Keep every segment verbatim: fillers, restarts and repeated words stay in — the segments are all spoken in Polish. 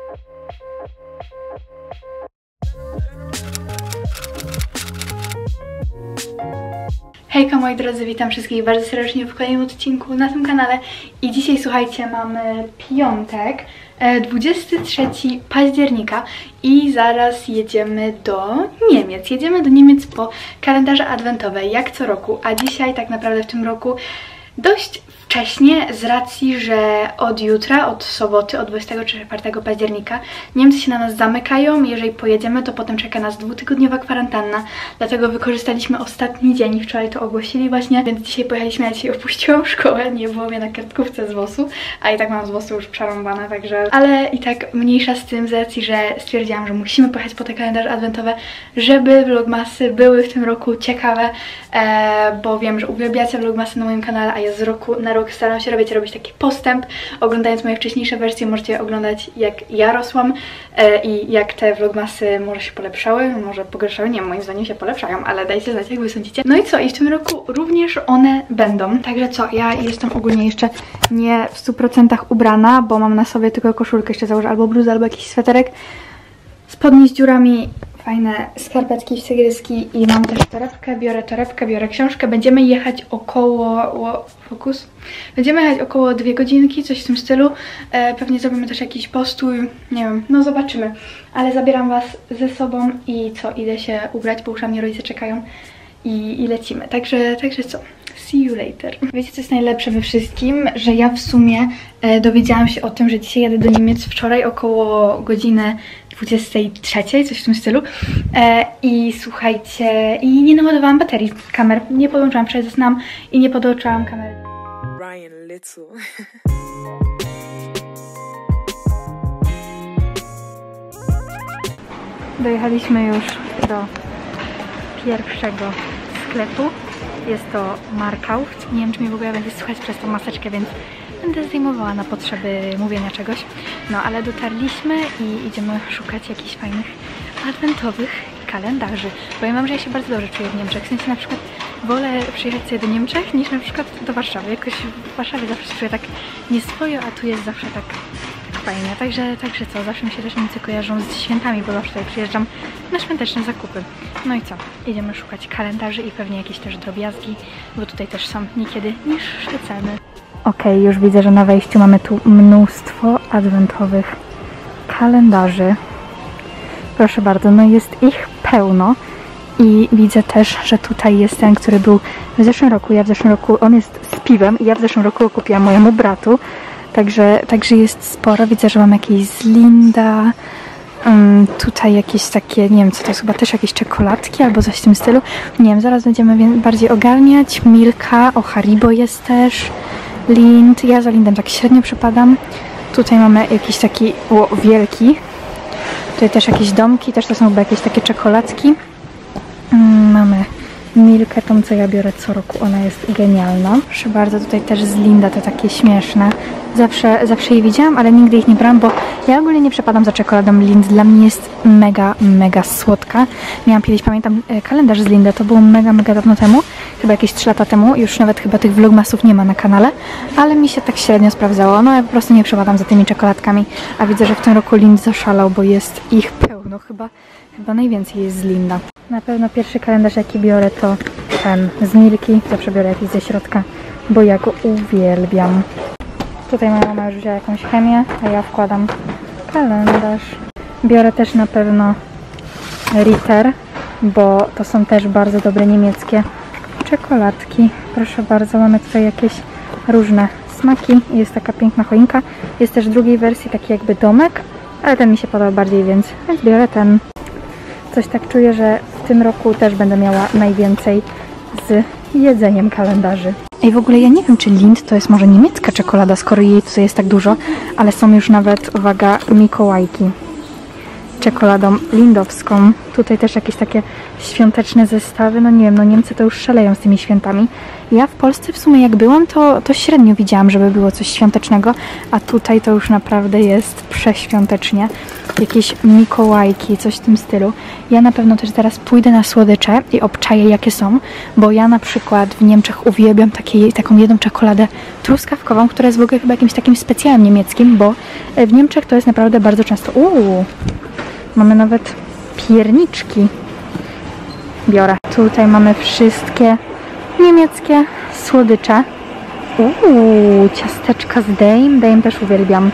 Hejka moi drodzy, witam wszystkich bardzo serdecznie w kolejnym odcinku na tym kanale. I dzisiaj słuchajcie, mamy piątek, dwudziestego trzeciego października i zaraz jedziemy do Niemiec. Jedziemy do Niemiec po kalendarze adwentowe, jak co roku, a dzisiaj tak naprawdę w tym roku dość wcześnie, z racji, że od jutra, od soboty, od dwudziestego czwartego października Niemcy się na nas zamykają. Jeżeli pojedziemy, to potem czeka nas dwutygodniowa kwarantanna, dlatego wykorzystaliśmy ostatni dzień i wczoraj to ogłosili właśnie, więc dzisiaj pojechaliśmy, ja dzisiaj opuściłam szkołę, nie było mnie na kartkówce z wosu, a i tak mam z wosu już przerąbane, także, ale i tak mniejsza z tym, z racji, że stwierdziłam, że musimy pojechać po te kalendarze adwentowe, żeby vlogmasy były w tym roku ciekawe, e, bo wiem, że uwielbiacie vlogmasy na moim kanale, a ja z roku na rok staram się robić, robić taki postęp. Oglądając moje wcześniejsze wersje możecie oglądać, jak ja rosłam e, i jak te vlogmasy może się polepszały, może pogorszały, nie, moim zdaniem się polepszają, ale dajcie znać, jak wy sądzicie. No i co, i w tym roku również one będą, także co, ja jestem ogólnie jeszcze nie w stu procentach ubrana, bo mam na sobie tylko koszulkę, jeszcze założę albo bluzę, albo jakiś sweterek, spodnie z dziurami, fajne skarpetki, cygryski i mam też torebkę, biorę torebkę, biorę książkę. Będziemy jechać około... O, fokus. Będziemy jechać około dwie godzinki, coś w tym stylu. E, pewnie zrobimy też jakiś postój, nie wiem, no zobaczymy. Ale zabieram was ze sobą i co, idę się ubrać, bo już na mnie rodzice czekają i, i lecimy. Także, także co? See you later. Wiecie, co jest najlepsze we wszystkim? Że ja w sumie e, dowiedziałam się o tym, że dzisiaj jadę do Niemiec wczoraj około godziny dwudziestej trzeciej, coś w tym stylu. E, I słuchajcie, i nie naładowałam baterii kamer. Nie podłączyłam, wczoraj zasnęłam i nie podłączyłam kamery. Ryan Little. Dojechaliśmy już do pierwszego sklepu. Jest to Markauft. Nie wiem, czy mnie w ogóle będzie słuchać przez tą maseczkę, więc będę zdejmowała na potrzeby mówienia czegoś. No, ale dotarliśmy i idziemy szukać jakichś fajnych adwentowych kalendarzy. Powiem wam, że ja się bardzo dobrze czuję w Niemczech. W sensie na przykład wolę przyjechać sobie do Niemczech niż na przykład do Warszawy. Jakoś w Warszawie zawsze się czuję tak nieswojo, a tu jest zawsze tak fajnie. Także, także co, zawsze mi się też Niemcy kojarzą z świętami, bo zawsze tutaj przyjeżdżam na świąteczne zakupy. No i co? Idziemy szukać kalendarzy i pewnie jakieś też drobiazgi, bo tutaj też są niekiedy niższe ceny. Okej, okay, już widzę, że na wejściu mamy tu mnóstwo adwentowych kalendarzy. Proszę bardzo, no jest ich pełno. I widzę też, że tutaj jest ten, który był w zeszłym roku. Ja w zeszłym roku, on jest z piwem i ja w zeszłym roku kupiłam mojemu bratu. Także, także jest sporo. Widzę, że mam jakieś z Linda. Um, tutaj jakieś takie, nie wiem co to jest, chyba też jakieś czekoladki albo coś w tym stylu. Nie wiem, zaraz będziemy bardziej ogarniać. Milka, o Haribo jest też. Lind, ja za Lindem tak średnio przepadam. Tutaj mamy jakiś taki, o, wielki. Tutaj też jakieś domki, też to są chyba jakieś takie czekoladki. Um, mamy Milkę, tą co ja biorę co roku, ona jest genialna. Proszę bardzo, tutaj też z Linda te takie śmieszne. Zawsze, zawsze je widziałam, ale nigdy ich nie brałam, bo ja ogólnie nie przepadam za czekoladą Lind. Dla mnie jest mega, mega słodka. Miałam kiedyś, pamiętam, kalendarz z Linda, to było mega, mega dawno temu. Chyba jakieś trzy lata temu. Już nawet chyba tych vlogmasów nie ma na kanale, ale mi się tak średnio sprawdzało. No ja po prostu nie przepadam za tymi czekoladkami, a widzę, że w tym roku Lind zaszalał, bo jest ich pełno. Chyba, chyba najwięcej jest z Linda. Na pewno pierwszy kalendarz, jaki biorę, to ten z Milki. Zawsze biorę jakiś ze środka, bo ja go uwielbiam. Tutaj moja mama już wzięła jakąś chemię, a ja wkładam kalendarz. Biorę też na pewno Ritter, bo to są też bardzo dobre niemieckie czekoladki. Proszę bardzo, mamy tutaj jakieś różne smaki. Jest taka piękna choinka. Jest też w drugiej wersji taki jakby domek, ale ten mi się podoba bardziej, więc, więc biorę ten. Coś tak czuję, że w tym roku też będę miała najwięcej z jedzeniem kalendarzy. I w ogóle ja nie wiem, czy Lind to jest może niemiecka czekolada, skoro jej tutaj jest tak dużo, ale są już nawet, uwaga, Mikołajki. czekoladą lindowską. Tutaj też jakieś takie świąteczne zestawy. No nie wiem, no Niemcy to już szaleją z tymi świętami. Ja w Polsce w sumie jak byłam, to, to średnio widziałam, żeby było coś świątecznego, a tutaj to już naprawdę jest przeświątecznie. Jakieś mikołajki, coś w tym stylu. Ja na pewno też zaraz pójdę na słodycze i obczaję, jakie są, bo ja na przykład w Niemczech uwielbiam takie, taką jedną czekoladę truskawkową, która jest w ogóle chyba jakimś takim specjalem niemieckim, bo w Niemczech to jest naprawdę bardzo często. Uuu, mamy nawet pierniczki. Biorę. Tutaj mamy wszystkie niemieckie słodycze. Uuu, ciasteczka z Daim. Daim też uwielbiam.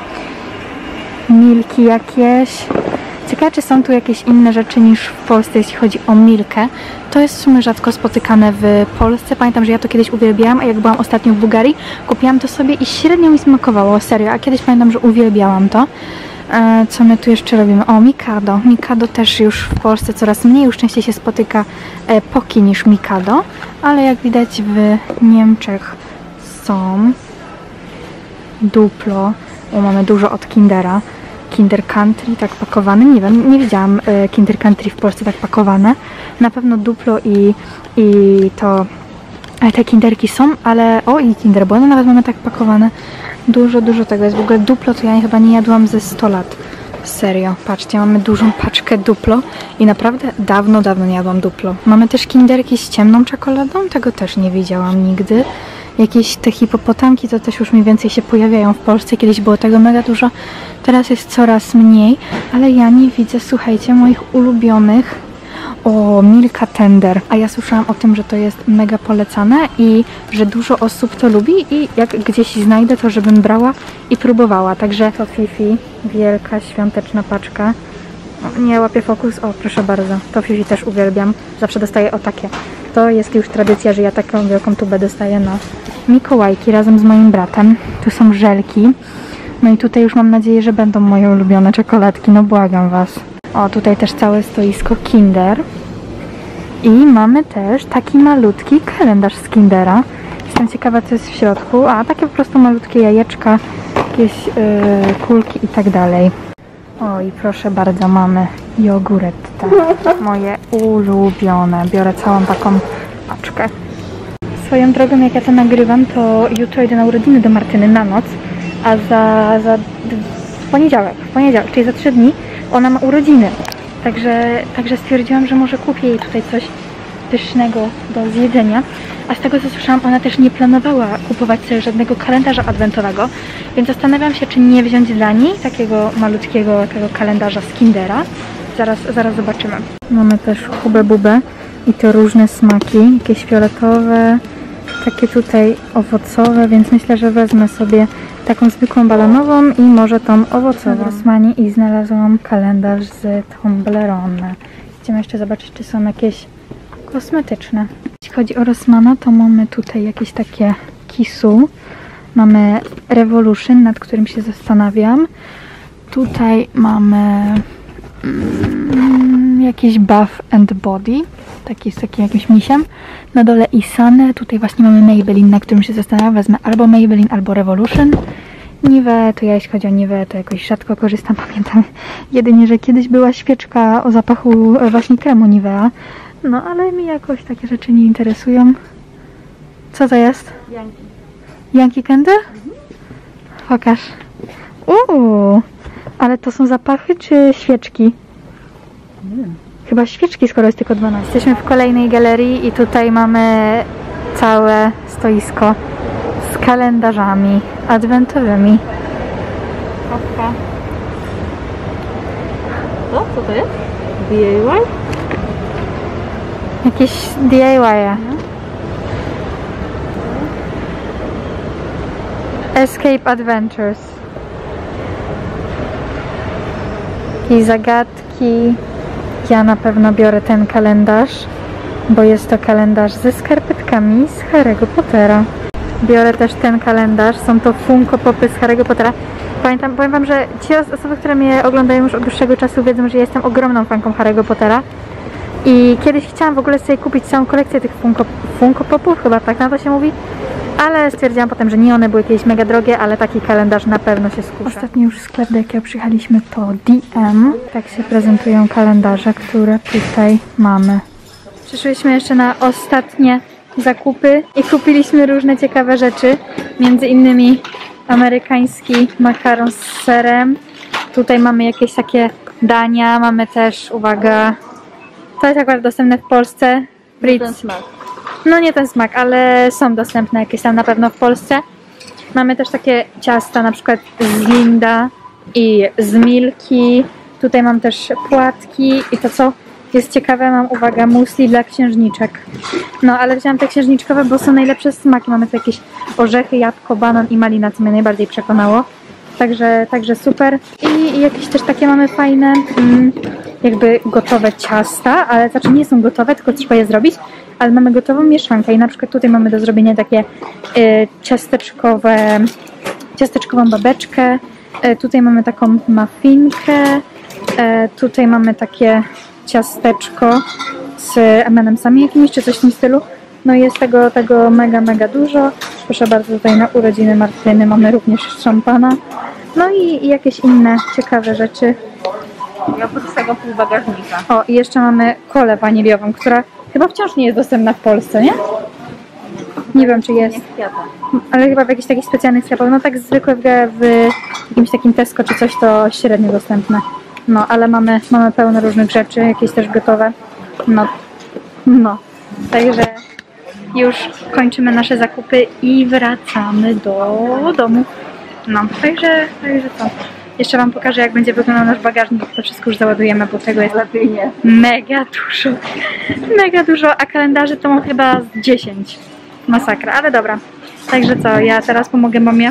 Milki jakieś. Ciekawe, czy są tu jakieś inne rzeczy niż w Polsce, jeśli chodzi o milkę. To jest w sumie rzadko spotykane w Polsce. Pamiętam, że ja to kiedyś uwielbiałam, a jak byłam ostatnio w Bułgarii, kupiłam to sobie i średnio mi smakowało, serio. A kiedyś pamiętam, że uwielbiałam to. E, co my tu jeszcze robimy? O, Mikado. Mikado też już w Polsce coraz mniej, już częściej się spotyka e, Poki niż Mikado, ale jak widać w Niemczech są Duplo. O, mamy dużo od Kindera. Kinder Country tak pakowane. Nie wiem, nie widziałam e, Kinder Country w Polsce tak pakowane. Na pewno Duplo i, i to e, te kinderki są, ale o, i Kinder Bueno nawet mamy tak pakowane. Dużo, dużo tego jest. W ogóle Duplo to ja chyba nie jadłam ze sto lat. Serio. Patrzcie, mamy dużą paczkę Duplo i naprawdę dawno, dawno nie jadłam Duplo. Mamy też kinderki z ciemną czekoladą. Tego też nie widziałam nigdy. Jakieś te hipopotamki to też już mniej więcej się pojawiają w Polsce. Kiedyś było tego mega dużo. Teraz jest coraz mniej. Ale ja nie widzę, słuchajcie, moich ulubionych. O, Milka Tender. A ja słyszałam o tym, że to jest mega polecane i że dużo osób to lubi i jak gdzieś znajdę, to żebym brała i próbowała. Także to Fifi, wielka świąteczna paczka. O, nie łapię fokus. O, proszę bardzo. To Fifi też uwielbiam. Zawsze dostaję o takie. To jest już tradycja, że ja taką wielką tubę dostaję na Mikołajki razem z moim bratem. Tu są żelki. No i tutaj już mam nadzieję, że będą moje ulubione czekoladki. No błagam was. O, tutaj też całe stoisko Kinder. I mamy też taki malutki kalendarz z Kindera. Jestem ciekawa, co jest w środku. A, takie po prostu malutkie jajeczka, jakieś yy, kulki i tak dalej. O, i proszę bardzo, mamy jogurette. Moje ulubione. Biorę całą taką paczkę. Swoją drogą, jak ja to nagrywam, to jutro idę na urodziny do Martyny na noc. A za, za w poniedziałek, w poniedziałek, czyli za trzy dni, ona ma urodziny. Także, także stwierdziłam, że może kupię jej tutaj coś pysznego do zjedzenia. A z tego co słyszałam, ona też nie planowała kupować sobie żadnego kalendarza adwentowego. Więc zastanawiam się, czy nie wziąć dla niej takiego malutkiego takiego kalendarza z Kindera. Zaraz, zaraz zobaczymy. Mamy też Hubę Bubę i to różne smaki. Jakieś fioletowe, takie tutaj owocowe, więc myślę, że wezmę sobie taką zwykłą balonową i może tą owocową. W Rossmanie i znalazłam kalendarz z Toblerone. Chcemy jeszcze zobaczyć, czy są jakieś kosmetyczne. Jeśli chodzi o Rossmana, to mamy tutaj jakieś takie Kisu. Mamy Revolution, nad którym się zastanawiam. Tutaj mamy mm, jakiś Bath and Body. Taki z takim jakimś misiem. Na dole Isane. Tutaj właśnie mamy Maybelline, na którym się zastanawiam. Wezmę albo Maybelline, albo Revolution. Nivea, to ja jeśli chodzi o Nivea, to jakoś rzadko korzystam. Pamiętam jedynie, że kiedyś była świeczka o zapachu właśnie kremu Nivea. No, ale mi jakoś takie rzeczy nie interesują. Co to jest? Janki. Janki Candle? Mhm. Pokaż. Uuu, ale to są zapachy czy świeczki? Nie wiem. Chyba świeczki, skoro jest tylko dwanaście. Jesteśmy w kolejnej galerii i tutaj mamy całe stoisko z kalendarzami adwentowymi. Kawka. Co? Co to jest? D I Y? Jakieś D I Y. Escape Adventures. I zagadki. Ja na pewno biorę ten kalendarz, bo jest to kalendarz ze skarpetkami z Harry'ego Pottera. Biorę też ten kalendarz, są to Funko Popy z Harry'ego Pottera. Pamiętam, powiem wam, że ci osoby, które mnie oglądają już od dłuższego czasu, wiedzą, że ja jestem ogromną fanką Harry'ego Pottera. I kiedyś chciałam w ogóle sobie kupić całą kolekcję tych Funko, Funko Popów, chyba tak na to się mówi. Ale stwierdziłam potem, że nie one były jakieś mega drogie, ale taki kalendarz na pewno się skuszy. Ostatni już sklep, do jakiego przyjechaliśmy, to D M. Tak się prezentują kalendarze, które tutaj mamy. Przyszłyśmy jeszcze na ostatnie zakupy i kupiliśmy różne ciekawe rzeczy. Między innymi amerykański makaron z serem. Tutaj mamy jakieś takie dania, mamy też, uwaga, to jest akurat dostępne w Polsce. Nie ten smak. No nie ten smak, ale są dostępne jakieś tam na pewno w Polsce. Mamy też takie ciasta, na przykład z Linda i z Milki. Tutaj mam też płatki i to, co jest ciekawe, mam, uwaga, musli dla księżniczek. No ale wziąłam te księżniczkowe, bo są najlepsze smaki. Mamy tu jakieś orzechy, jabłko, banan i malina, co mnie najbardziej przekonało. Także, także super. I, i jakieś też takie mamy fajne, mm, jakby gotowe ciasta, ale znaczy nie są gotowe, tylko trzeba je zrobić. Ale mamy gotową mieszankę i na przykład tutaj mamy do zrobienia takie y, ciasteczkowe, ciasteczkową babeczkę. Y, tutaj mamy taką muffinkę. Y, tutaj mamy takie ciasteczko z em and emsami jakimiś, czy coś w tym stylu. No i jest tego, tego mega, mega dużo. Proszę bardzo, tutaj na urodziny Martyny mamy również szampana. No i, i jakieś inne ciekawe rzeczy. I oprócz tego pół bagażnika. O, i jeszcze mamy kolę waniliową, która chyba wciąż nie jest dostępna w Polsce, nie? Nie wiem, czy jest. Ale chyba w jakichś takich specjalnych sklepach. No tak zwykle w, w jakimś takim Tesco czy coś to średnio dostępne. No, ale mamy, mamy pełno różnych rzeczy, jakieś też gotowe. No, no. Także już kończymy nasze zakupy i wracamy do domu. No, także, także co? Jeszcze wam pokażę, jak będzie wyglądał nasz bagażnik, jak to wszystko już załadujemy, bo tego jest lepiej nie. Mega dużo. Mega dużo, a kalendarzy to mam chyba z dziesięć. Masakra, ale dobra. Także co, ja teraz pomogę mamie.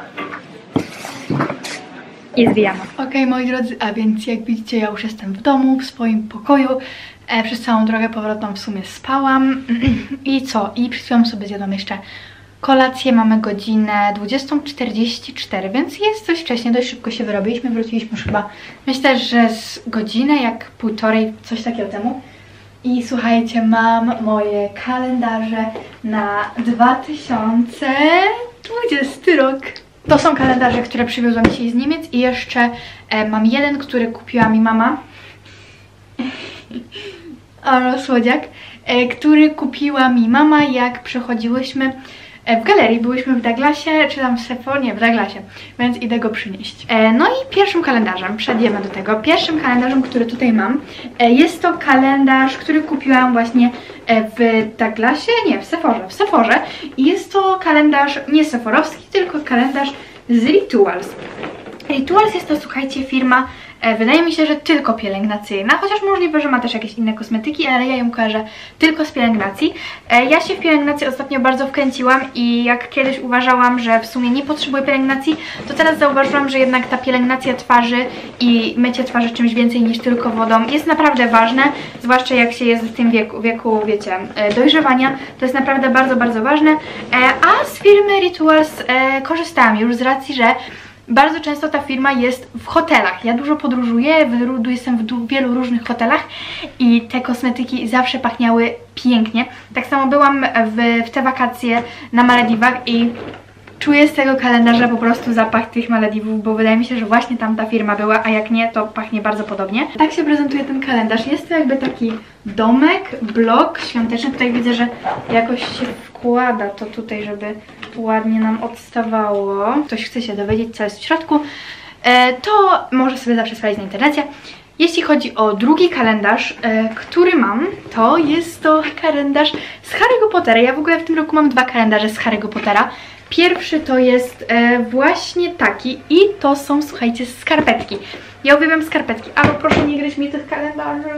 I zwijamy. Ok, moi drodzy, a więc jak widzicie, ja już jestem w domu, w swoim pokoju. E, przez całą drogę powrotną w sumie spałam. I co? I przed chwilą sobie zjadłam jeszcze kolację. Mamy godzinę dwudziestą czterdzieści cztery, więc jest coś wcześniej, dość szybko się wyrobiliśmy. Wróciliśmy już chyba, myślę, że z godzinę, jak półtorej, coś takiego temu. I słuchajcie, mam moje kalendarze na dwa tysiące dwudziesty rok. To są kalendarze, które przywiozłam dzisiaj z Niemiec i jeszcze e, mam jeden, który kupiła mi mama. O, słodziak. E, który kupiła mi mama, jak przechodziłyśmy w galerii, byłyśmy w Douglasie, czy tam w Sephora, nie, w Douglasie, więc idę go przynieść. E, no i pierwszym kalendarzem, przejdziemy do tego, pierwszym kalendarzem, który tutaj mam, e, jest to kalendarz, który kupiłam właśnie w Douglasie, nie, w Sephorze, w Sephorze. I jest to kalendarz nie sephorowski, tylko kalendarz z Rituals. Rituals jest to, słuchajcie, firma, e, wydaje mi się, że tylko pielęgnacyjna, chociaż możliwe, że ma też jakieś inne kosmetyki, ale ja ją kojarzę tylko z pielęgnacji. E, ja się w pielęgnacji ostatnio bardzo wkręciłam i jak kiedyś uważałam, że w sumie nie potrzebuję pielęgnacji, to teraz zauważyłam, że jednak ta pielęgnacja twarzy i mycie twarzy czymś więcej niż tylko wodą jest naprawdę ważne, zwłaszcza jak się jest w tym wieku, wieku wiecie, e, dojrzewania, to jest naprawdę bardzo, bardzo ważne. E, a z firmy Rituals e, korzystałam już z racji, że bardzo często ta firma jest w hotelach. Ja dużo podróżuję, jestem w wielu różnych hotelach i te kosmetyki zawsze pachniały pięknie. Tak samo byłam w, w te wakacje na Malediwach i czuję z tego kalendarza po prostu zapach tych Malediwów, bo wydaje mi się, że właśnie tam ta firma była, a jak nie, to pachnie bardzo podobnie. Tak się prezentuje ten kalendarz. Jest to jakby taki domek, blok świąteczny. Tutaj widzę, że jakoś się wkłada to tutaj, żeby ładnie nam odstawało. Ktoś chce się dowiedzieć, co jest w środku, e, to może sobie zawsze sprawdzić na internecie. Jeśli chodzi o drugi kalendarz, e, który mam, to jest to kalendarz z Harry'ego Pottera. Ja w ogóle w tym roku mam dwa kalendarze z Harry'ego Pottera. Pierwszy to jest e, właśnie taki i to są, słuchajcie, skarpetki. Ja uwielbiam skarpetki, ale proszę nie gryź mi tych kalendarzy.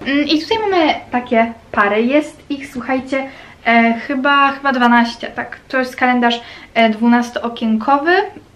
I tutaj mamy takie pary, jest ich, słuchajcie, e, chyba, chyba dwanaście, tak. To jest kalendarz e, dwunastookienkowy,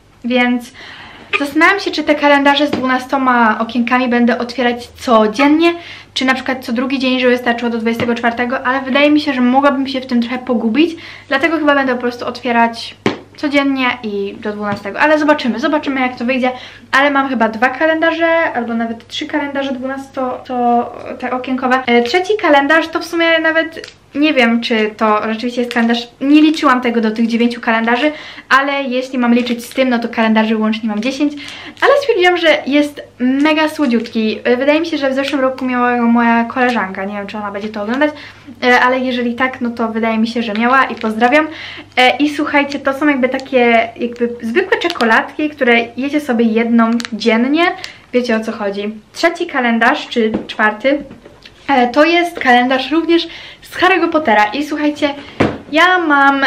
więc zastanawiam się, czy te kalendarze z dwunastoma okienkami będę otwierać codziennie, czy na przykład co drugi dzień, żeby starczyło do dwudziestego czwartego, ale wydaje mi się, że mogłabym się w tym trochę pogubić, dlatego chyba będę po prostu otwierać codziennie i do dwunastego, ale zobaczymy, zobaczymy jak to wyjdzie, ale mam chyba dwa kalendarze, albo nawet trzy kalendarze dwunasto, to te okienkowe. E, trzeci kalendarz to w sumie nawet nie wiem, czy to rzeczywiście jest kalendarz, nie liczyłam tego do tych dziewięciu kalendarzy, ale jeśli mam liczyć z tym, no to kalendarzy łącznie mam dziesięć, ale stwierdziłam, że jest mega słodziutki. Wydaje mi się, że w zeszłym roku miała go moja koleżanka, nie wiem, czy ona będzie to oglądać, ale jeżeli tak, no to wydaje mi się, że miała i pozdrawiam. I słuchajcie, to są jakby takie jakby zwykłe czekoladki, które jecie sobie jedną dziennie, wiecie o co chodzi. Trzeci kalendarz, czy czwarty, to jest kalendarz również z Harry'ego Pottera i słuchajcie, ja mam e,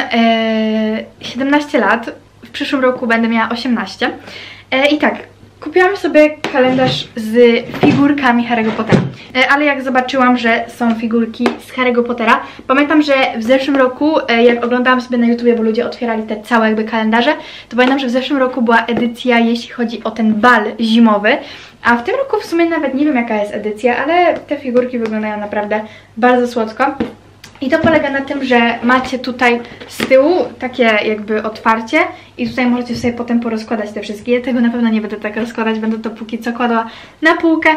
siedemnaście lat, w przyszłym roku będę miała osiemnaście e, i tak, kupiłam sobie kalendarz z figurkami Harry'ego Pottera, e, ale jak zobaczyłam, że są figurki z Harry'ego Pottera, pamiętam, że w zeszłym roku, e, jak oglądałam sobie na YouTubie, bo ludzie otwierali te całe jakby kalendarze, to pamiętam, że w zeszłym roku była edycja, jeśli chodzi o ten bal zimowy, a w tym roku w sumie nawet nie wiem, jaka jest edycja, ale te figurki wyglądają naprawdę bardzo słodko. I to polega na tym, że macie tutaj z tyłu takie jakby otwarcie i tutaj możecie sobie potem porozkładać te wszystkie. Ja tego na pewno nie będę tak rozkładać, będę to póki co kładła na półkę,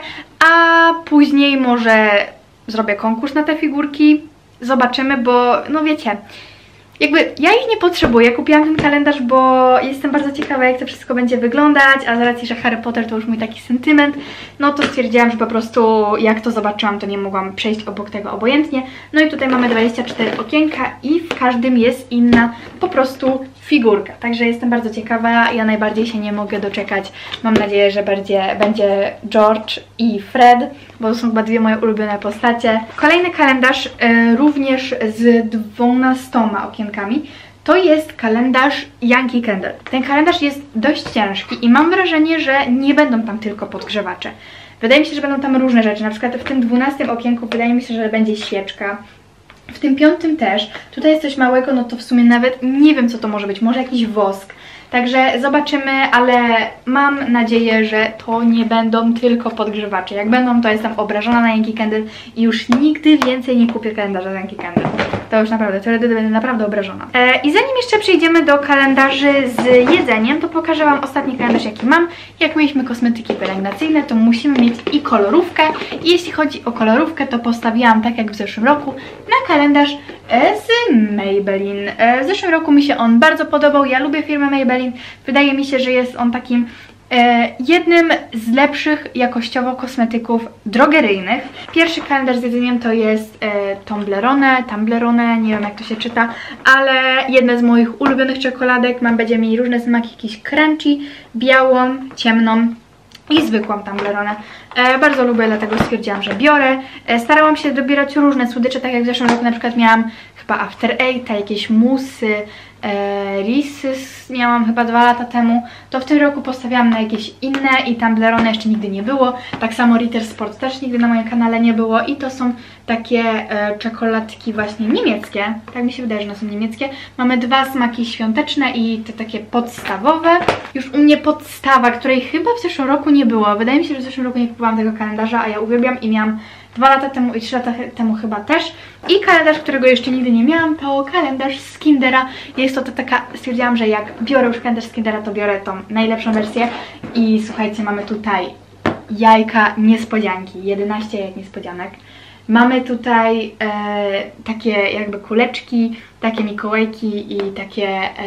a później może zrobię konkurs na te figurki. Zobaczymy, bo no wiecie, jakby ja ich nie potrzebuję, kupiłam ten kalendarz, bo jestem bardzo ciekawa, jak to wszystko będzie wyglądać, a z racji, że Harry Potter to już mój taki sentyment, no to stwierdziłam, że po prostu jak to zobaczyłam, to nie mogłam przejść obok tego obojętnie. No i tutaj mamy dwadzieścia cztery okienka i w każdym jest inna po prostu figurka, także jestem bardzo ciekawa, ja najbardziej się nie mogę doczekać. Mam nadzieję, że będzie, będzie George i Fred, bo to są chyba dwie moje ulubione postacie. Kolejny kalendarz y, również z dwunastoma okienkami. To jest kalendarz Yankee Candle. Ten kalendarz jest dość ciężki i mam wrażenie, że nie będą tam tylko podgrzewacze. Wydaje mi się, że będą tam różne rzeczy, na przykład w tym dwunastym okienku wydaje mi się, że będzie świeczka. W tym piątym też. Tutaj jest coś małego, no to w sumie nawet nie wiem, co to może być. Może jakiś wosk. Także zobaczymy, ale mam nadzieję, że to nie będą tylko podgrzewacze. Jak będą, to jestem obrażona na Yankee Candle i już nigdy więcej nie kupię kalendarza z Yankee Candle. To już naprawdę, wtedy będę naprawdę obrażona. E, I zanim jeszcze przejdziemy do kalendarzy z jedzeniem, to pokażę Wam ostatni kalendarz, jaki mam. Jak mieliśmy kosmetyki pielęgnacyjne, to musimy mieć i kolorówkę. I jeśli chodzi o kolorówkę, to postawiłam, tak jak w zeszłym roku, na kalendarz z Maybelline. E, w zeszłym roku mi się on bardzo podobał. Ja lubię firmę Maybelline. Wydaje mi się, że jest on takim e, jednym z lepszych jakościowo kosmetyków drogeryjnych. Pierwszy kalendarz z jedzeniem to jest e, Toblerone, Toblerone, nie wiem jak to się czyta, ale jedna z moich ulubionych czekoladek. Mam, będzie mieli różne smaki, jakieś crunchy, białą, ciemną i zwykłą Toblerone. E, bardzo lubię, dlatego stwierdziłam, że biorę. E, starałam się dobierać różne słodycze, tak jak w zeszłym roku na przykład miałam chyba After Eight, jakieś musy, e, Reese's miałam chyba dwa lata temu. To w tym roku postawiłam na jakieś inne i Toblerone jeszcze nigdy nie było. Tak samo Ritter Sport też nigdy na moim kanale nie było i to są takie e, czekoladki właśnie niemieckie. Tak mi się wydaje, że one są niemieckie. Mamy dwa smaki świąteczne i te takie podstawowe. Już u mnie podstawa, której chyba w zeszłym roku nie było. Wydaje mi się, że w zeszłym roku nie kupowałam tego kalendarza, a ja uwielbiam i miałam dwa lata temu i trzy lata temu chyba też. I kalendarz, którego jeszcze nigdy nie miałam, to kalendarz z Kindera. Jest to, to taka, stwierdziłam, że jak biorę już kalendarz z Kindera, to biorę tą najlepszą wersję. I słuchajcie, mamy tutaj jajka niespodzianki, jedenaście jajek niespodzianek. Mamy tutaj e, takie jakby kuleczki, takie mikołajki i takie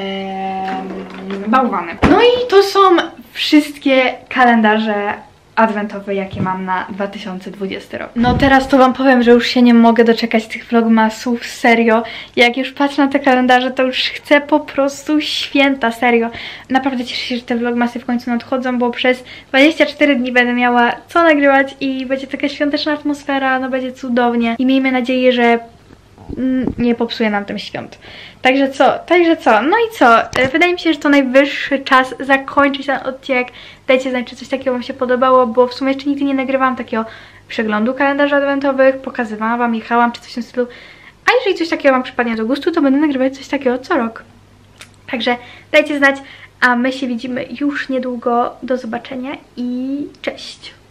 e, bałwany. No i to są wszystkie kalendarze adwentowe, jakie mam na dwa tysiące dwudziesty rok. No teraz to Wam powiem, że już się nie mogę doczekać tych vlogmasów, serio. Jak już patrzę na te kalendarze, to już chcę po prostu święta, serio. Naprawdę cieszę się, że te vlogmasy w końcu nadchodzą, bo przez dwadzieścia cztery dni będę miała co nagrywać i będzie taka świąteczna atmosfera, no będzie cudownie. I miejmy nadzieję, że nie popsuje nam ten świąt. Także co? Także co? No i co? Wydaje mi się, że to najwyższy czas zakończyć ten odcinek. Dajcie znać, czy coś takiego Wam się podobało, bo w sumie jeszcze nigdy nie nagrywałam takiego przeglądu kalendarzy adwentowych, pokazywałam Wam, jechałam, czy coś w tym stylu. A jeżeli coś takiego Wam przypadnie do gustu, to będę nagrywać coś takiego co rok. Także dajcie znać, a my się widzimy już niedługo. Do zobaczenia i cześć!